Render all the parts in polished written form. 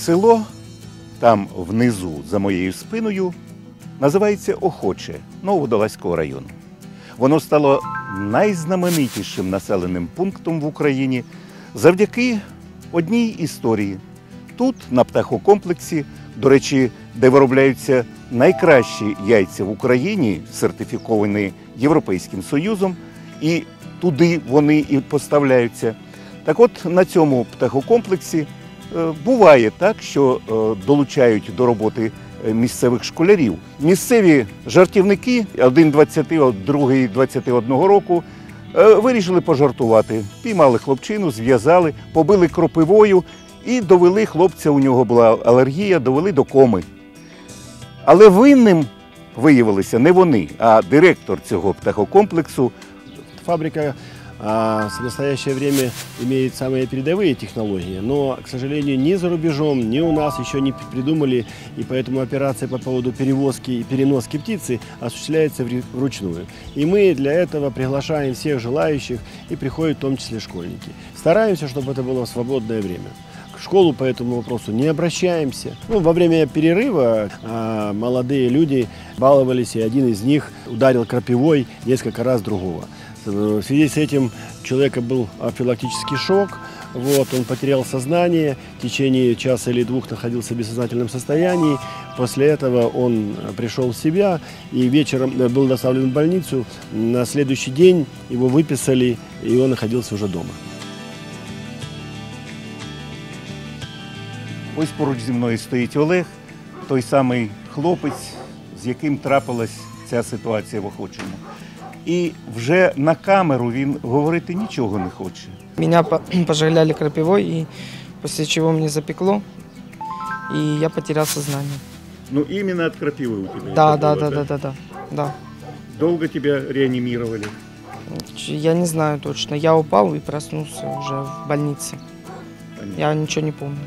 Село там внизу, за моєю спиною, називається Охоче Нововодолазького району. Воно стало найзнаменитішим населеним пунктом в Україні завдяки одній історії. Тут, на птахокомплексі, до речі, де виробляються найкращі яйця в Україні, сертифіковані Європейським Союзом, і туди вони і поставляються. Так от, на цьому птахокомплексі буває так, що долучають до роботи місцевих школярів. Місцеві жартівники, один 20, другий 21 року, вирішили пожартувати. Піймали хлопчину, зв'язали, побили кропивою і довели хлопця, у нього була алергія, довели до коми. Але винним виявилися не вони, а директор цього птахокомплексу. Фабрика в настоящее время имеет самые передовые технологии, но, к сожалению, ни за рубежом, ни у нас еще не придумали, и поэтому операция по поводу перевозки и переноски птицы осуществляется вручную. И мы для этого приглашаем всех желающих, и приходят в том числе школьники. Стараемся, чтобы это было в свободное время. В школу по этому вопросу не обращаемся. Во время перерыва молодые люди баловались, и один из них ударил крапивой несколько раз другого. В связи с этим у человека был анафилактический шок, он потерял сознание, в течение часа или двух находился в бессознательном состоянии. После этого он пришел в себя и вечером был доставлен в больницу. На следующий день его выписали, и он находился уже дома. Ось поруч зі мною стоїть Олег, той самий хлопець, з яким трапилась ця ситуація в Охочому. І вже на камеру він говорити нічого не хоче. Меня пожалели крапивой, и после чего мне запекло, и я потерял сознание. Ну, именно от крапивы у тебя? Да. Долго тебя реанимировали? Я не знаю точно. Я упал и проснулся уже в больнице. Понятно. Я ничего не помню.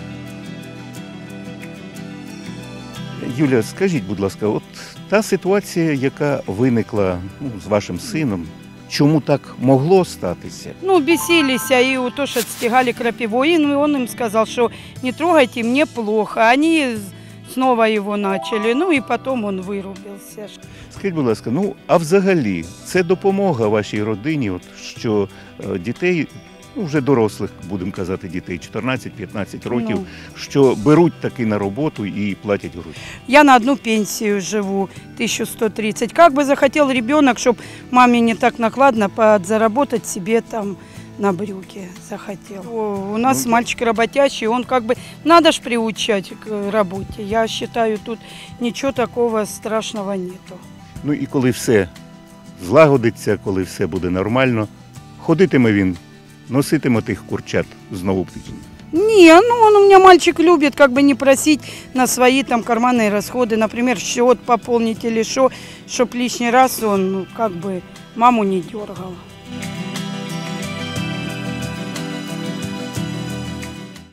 Юля, скажіть, будь ласка, от та ситуація, яка виникла з вашим сином, чому так могло статися? Бесились, и тоже отстегали крапивой, и он им сказал, что не трогайте, мне плохо. Они снова его начали, и потом он вырубился. Скажіть, будь ласка, а взагалі це допомога вашій родині, що дітей, вже дорослих, будемо казати, дітей 14-15 років, що беруть таки на роботу і платять гроші? Я на одну пенсию живу, 1130. Как бы захотел ребенок, чтобы маме не так накладно подзаработать себе там на брюки захотел. У нас мальчик работящий, он надо ж приучать к работе. Я считаю, тут ничего такого страшного нету. І коли все злагодиться, коли все буде нормально, ходитиме він, носитиме тих курчат знову птицю? Не, он у меня мальчик любит не просить на свои карманные расходы, например, счет пополнить или что, чтоб лишний раз он маму не дергал.